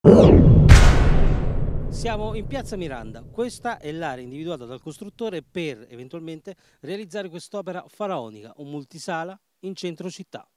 Siamo in Piazza Miranda, questa è l'area individuata dal costruttore per eventualmente realizzare quest'opera faraonica, un multisala in centro città.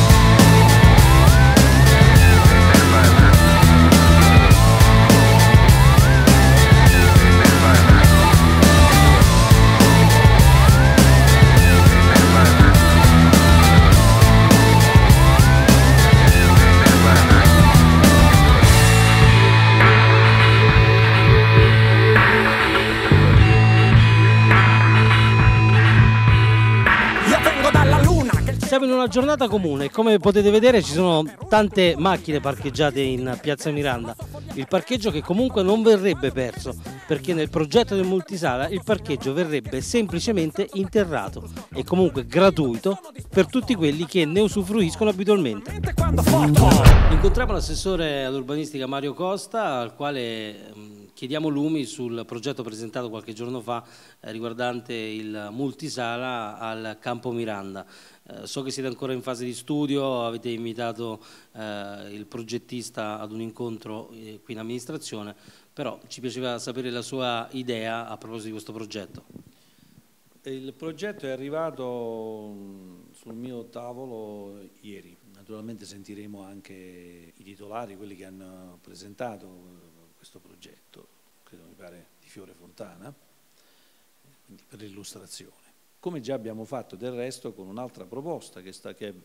Siamo in una giornata comune, come potete vedere ci sono tante macchine parcheggiate in Piazza Miranda, il parcheggio che comunque non verrebbe perso, perché nel progetto del multisala il parcheggio verrebbe semplicemente interrato e comunque gratuito per tutti quelli che ne usufruiscono abitualmente. Incontriamo l'assessore all'urbanistica Mario Costa, al quale chiediamo lumi sul progetto presentato qualche giorno fa riguardante il multisala al Campo Miranda. So che siete ancora in fase di studio, avete invitato il progettista ad un incontro qui in amministrazione, però ci piaceva sapere la sua idea a proposito di questo progetto. Il progetto è arrivato sul mio tavolo ieri, naturalmente sentiremo anche i titolari, quelli che hanno presentato questo progetto, credo mi pare di Fiore Fontana, quindi per l'illustrazione. Come già abbiamo fatto del resto con un'altra proposta che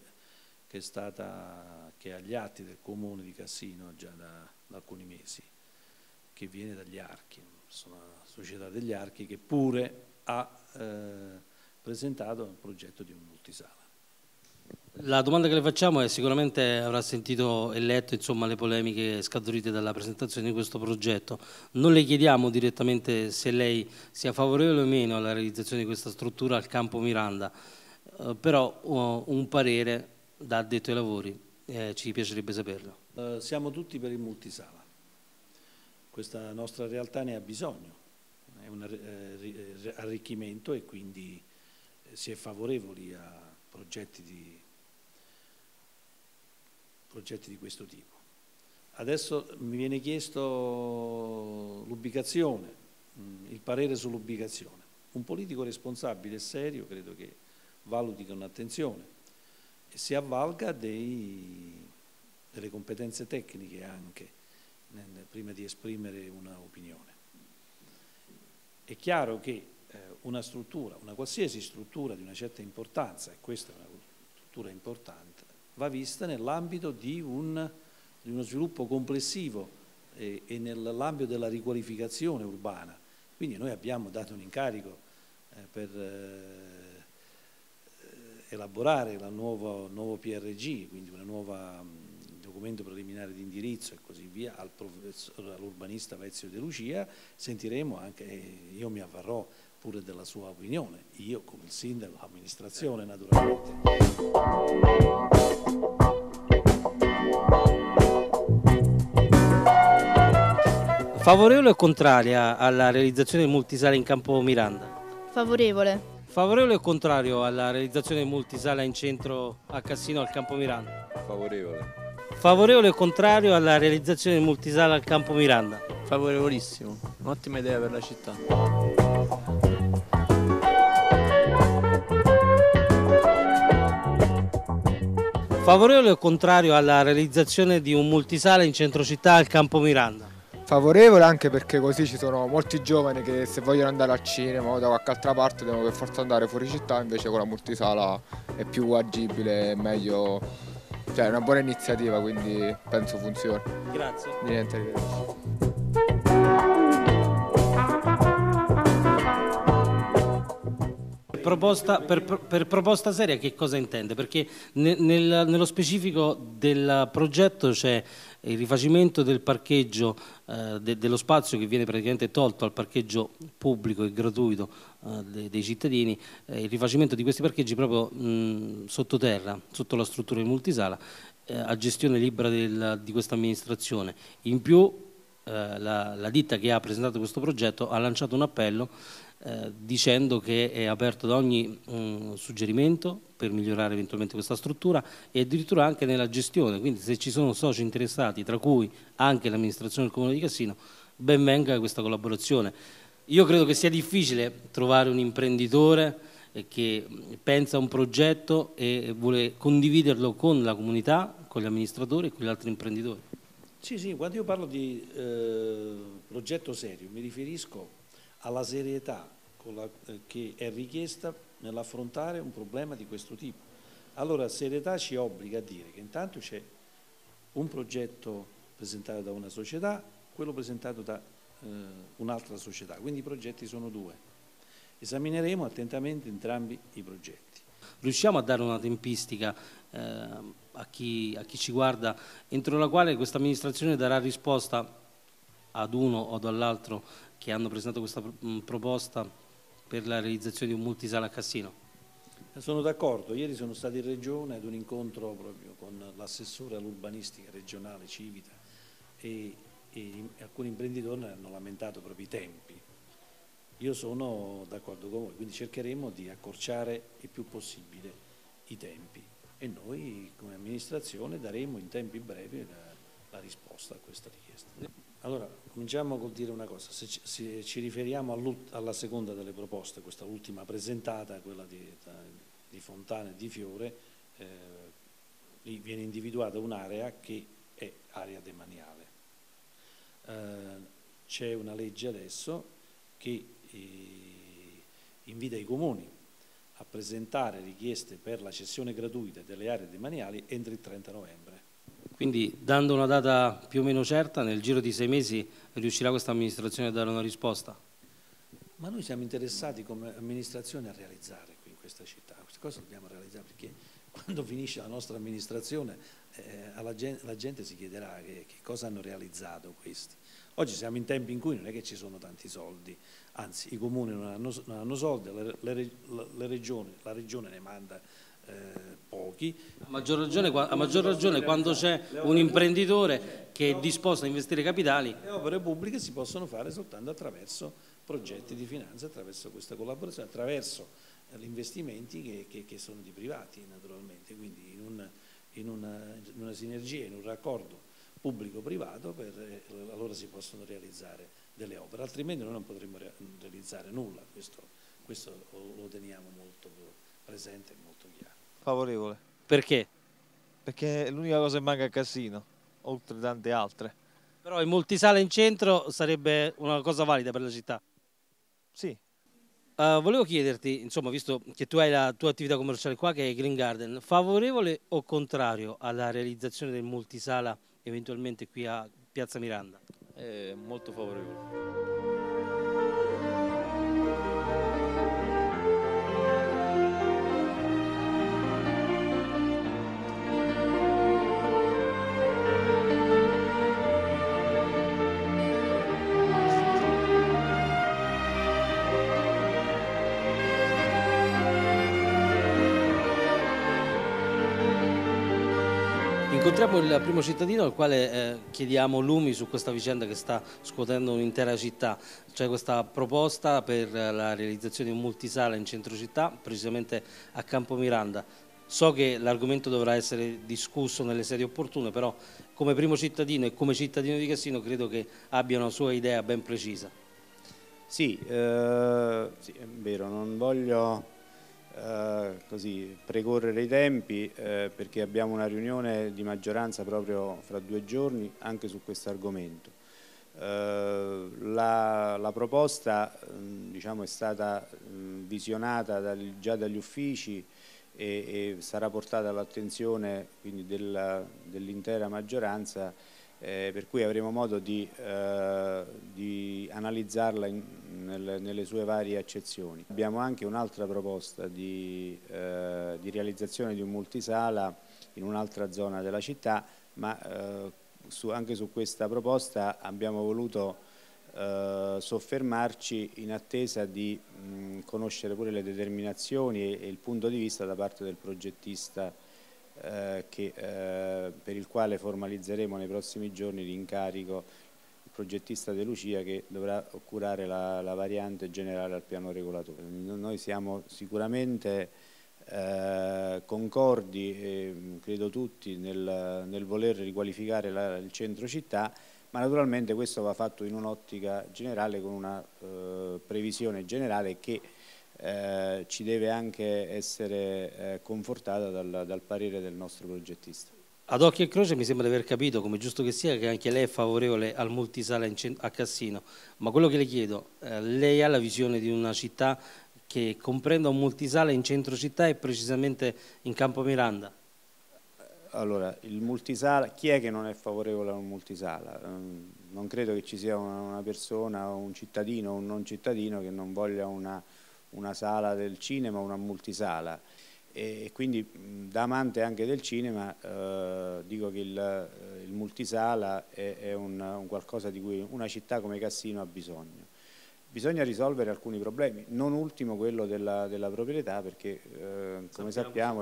è agli atti del Comune di Cassino già da alcuni mesi, che viene dagli Archi, una società degli Archi che pure ha presentato un progetto di un multisala. La domanda che le facciamo è: sicuramente avrà sentito e letto le polemiche scaturite dalla presentazione di questo progetto. Non le chiediamo direttamente se lei sia favorevole o meno alla realizzazione di questa struttura al Campo Miranda, però un parere da addetto ai lavori ci piacerebbe saperlo. Siamo tutti per il multisala, questa nostra realtà ne ha bisogno, è un arricchimento e quindi si è favorevoli a progetti di questo tipo. Adesso mi viene chiesto l'ubicazione, il parere sull'ubicazione. Un politico responsabile e serio credo che valuti con attenzione e si avvalga delle competenze tecniche anche prima di esprimere un'opinione. È chiaro che una qualsiasi struttura di una certa importanza, e questa è una struttura importante, va vista nell'ambito di uno sviluppo complessivo e nell'ambito della riqualificazione urbana. Quindi noi abbiamo dato un incarico per elaborare il nuovo PRG, quindi un nuovo documento preliminare di indirizzo e così via, all'urbanista Vezio De Lucia. Sentiremo anche, io mi avvarrò pure della sua opinione, io come il sindaco, l'amministrazione naturalmente. Favorevole o contraria alla realizzazione del multisala in Campo Miranda? Favorevole. Favorevole o contrario alla realizzazione del multisala in centro a Cassino al Campo Miranda? Favorevole. Favorevole o contrario alla realizzazione del multisala al Campo Miranda? Favorevolissimo, un'ottima idea per la città. Favorevole o contrario alla realizzazione di un multisala in centro città al Campo Miranda? Favorevole, anche perché così ci sono molti giovani che se vogliono andare al cinema o da qualche altra parte devono per forza andare fuori città, invece con la multisala è più agibile, è meglio, cioè è una buona iniziativa, quindi penso funzioni. Grazie. Di niente, arrivederci. Per proposta seria che cosa intende? Perché nello specifico del progetto c'è il rifacimento del parcheggio, dello spazio che viene praticamente tolto al parcheggio pubblico e gratuito dei cittadini, il rifacimento di questi parcheggi proprio sottoterra, sotto la struttura di multisala, a gestione libera di questa amministrazione. In più la ditta che ha presentato questo progetto ha lanciato un appello dicendo che è aperto ad ogni suggerimento per migliorare eventualmente questa struttura e addirittura anche nella gestione, quindi se ci sono soci interessati, tra cui anche l'amministrazione del Comune di Cassino, ben venga questa collaborazione. Io credo che sia difficile trovare un imprenditore che pensa a un progetto e vuole condividerlo con la comunità, con gli amministratori e con gli altri imprenditori. Sì, quando io parlo di progetto serio mi riferisco alla serietà che è richiesta nell'affrontare un problema di questo tipo. Allora, serietà ci obbliga a dire che intanto c'è un progetto presentato da una società, quello presentato da un'altra società, quindi i progetti sono due. Esamineremo attentamente entrambi i progetti. Riusciamo a dare una tempistica a chi ci guarda entro la quale questa amministrazione darà risposta ad uno o dall'altro che hanno presentato questa proposta per la realizzazione di un multisala a Cassino? Sono d'accordo, ieri sono stato in Regione ad un incontro proprio con l'assessore all'urbanistica regionale Civita e alcuni imprenditori hanno lamentato proprio i tempi. Io sono d'accordo con voi, quindi cercheremo di accorciare il più possibile i tempi e noi come amministrazione daremo in tempi brevi la risposta a questa richiesta. Allora, cominciamo col dire una cosa, se ci riferiamo alla seconda delle proposte, questa ultima presentata, quella di Fontana e di Fiore, lì viene individuata un'area che è area demaniale. C'è una legge adesso che invita i comuni a presentare richieste per la cessione gratuita delle aree demaniali entro il 30 novembre. Quindi, dando una data più o meno certa, nel giro di 6 mesi riuscirà questa amministrazione a dare una risposta? Ma noi siamo interessati come amministrazione a realizzare qui in questa città, queste cose dobbiamo realizzare perché quando finisce la nostra amministrazione la gente si chiederà che cosa hanno realizzato questi. Oggi siamo in tempi in cui non è che ci sono tanti soldi, anzi i comuni non hanno soldi, la regione ne manda pochi. A maggior ragione quando c'è un imprenditore che è disposto a investire capitali. Le opere pubbliche si possono fare soltanto attraverso progetti di finanza, attraverso questa collaborazione, attraverso gli investimenti che sono di privati naturalmente, quindi in una sinergia, in un raccordo pubblico-privato, allora si possono realizzare delle opere, altrimenti noi non potremmo realizzare nulla, questo lo teniamo molto presente e molto chiaro. Favorevole. Perché? Perché è l'unica cosa che manca a Cassino, oltre tante altre. Però il multisala in centro sarebbe una cosa valida per la città. Sì. Volevo chiederti, insomma, visto che tu hai la tua attività commerciale qua, che è Green Garden, favorevole o contrario alla realizzazione del multisala eventualmente qui a Piazza Miranda? Molto favorevole. Incontriamo il primo cittadino al quale chiediamo lumi su questa vicenda che sta scuotendo un'intera città, cioè questa proposta per la realizzazione di un multisala in centro città, precisamente a Campo Miranda. So che l'argomento dovrà essere discusso nelle sedi opportune, però come primo cittadino e come cittadino di Cassino credo che abbia una sua idea ben precisa. Sì, è vero, non voglio così precorrere i tempi perché abbiamo una riunione di maggioranza proprio fra 2 giorni anche su questo argomento. La proposta diciamo, è stata visionata già dagli uffici e sarà portata all'attenzione quindi dell'intera maggioranza, per cui avremo modo di analizzarla nelle sue varie accezioni. Abbiamo anche un'altra proposta di realizzazione di un multisala in un'altra zona della città, ma anche su questa proposta abbiamo voluto soffermarci in attesa di conoscere pure le determinazioni e il punto di vista da parte del progettista per il quale formalizzeremo nei prossimi giorni l'incarico, il progettista De Lucia, che dovrà curare la variante generale al piano regolatore. Noi siamo sicuramente concordi, credo tutti, nel voler riqualificare il centro città, ma naturalmente questo va fatto in un'ottica generale, con una previsione generale che ci deve anche essere confortata dal parere del nostro progettista. Ad occhio e croce mi sembra di aver capito, come giusto che sia, che anche lei è favorevole al multisala a Cassino, ma quello che le chiedo, lei ha la visione di una città che comprenda un multisala in centro città e precisamente in Campo Miranda? Allora, il multisala, chi è che non è favorevole a un multisala? Non credo che ci sia una persona, un cittadino o un non cittadino che non voglia una sala del cinema o una multisala. E quindi, da amante anche del cinema, dico che il multisala è un qualcosa di cui una città come Cassino ha bisogno. Bisogna risolvere alcuni problemi, non ultimo quello della proprietà, perché come sappiamo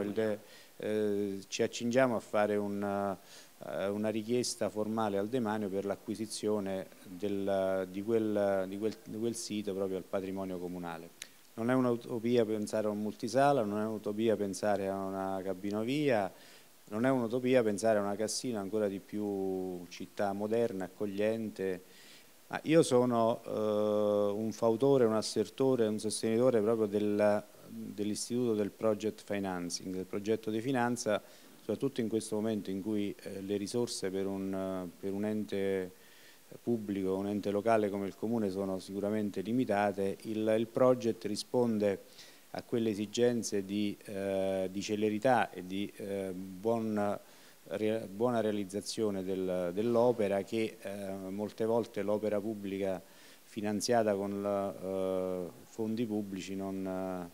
ci accingiamo a fare una richiesta formale al demanio per l'acquisizione di quel sito proprio al patrimonio comunale. Non è un'utopia pensare a un multisala, non è un'utopia pensare a una cabinovia, non è un'utopia pensare a una Cassino ancora di più città moderna, accogliente. Ma io sono un fautore, un assertore, un sostenitore proprio dell'istituto del project financing, del progetto di finanza, soprattutto in questo momento in cui le risorse per un ente pubblico, un ente locale come il Comune sono sicuramente limitate. Il project risponde a quelle esigenze di celerità e di buona realizzazione dell'opera, che molte volte l'opera pubblica finanziata con fondi pubblici non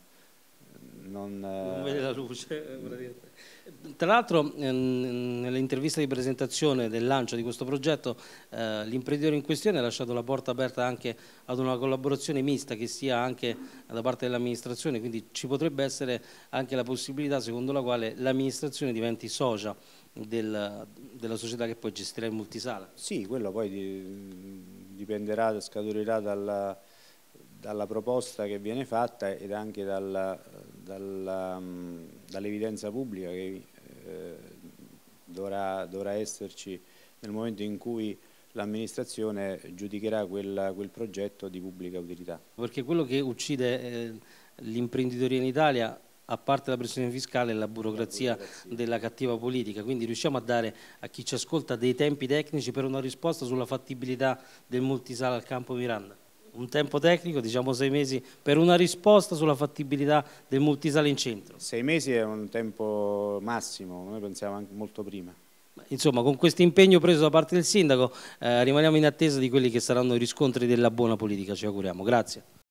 vede la luce. Tra l'altro, nell'intervista di presentazione del lancio di questo progetto, l'imprenditore in questione ha lasciato la porta aperta anche ad una collaborazione mista che sia anche da parte dell'amministrazione, quindi ci potrebbe essere anche la possibilità secondo la quale l'amministrazione diventi socia della società che poi gestirà il multisala. Sì, quello poi dipenderà, scaturirà dalla proposta che viene fatta ed anche dall'evidenza pubblica che dovrà esserci nel momento in cui l'amministrazione giudicherà quel progetto di pubblica utilità. Perché quello che uccide l'imprenditoria in Italia, a parte la pressione fiscale, è la burocrazia della cattiva politica, quindi riusciamo a dare a chi ci ascolta dei tempi tecnici per una risposta sulla fattibilità del multisala al Campo Miranda? Un tempo tecnico, diciamo 6 mesi, per una risposta sulla fattibilità del multisala in centro. 6 mesi è un tempo massimo, noi pensiamo anche molto prima. Insomma, con questo impegno preso da parte del sindaco rimaniamo in attesa di quelli che saranno i riscontri della buona politica, ci auguriamo. Grazie.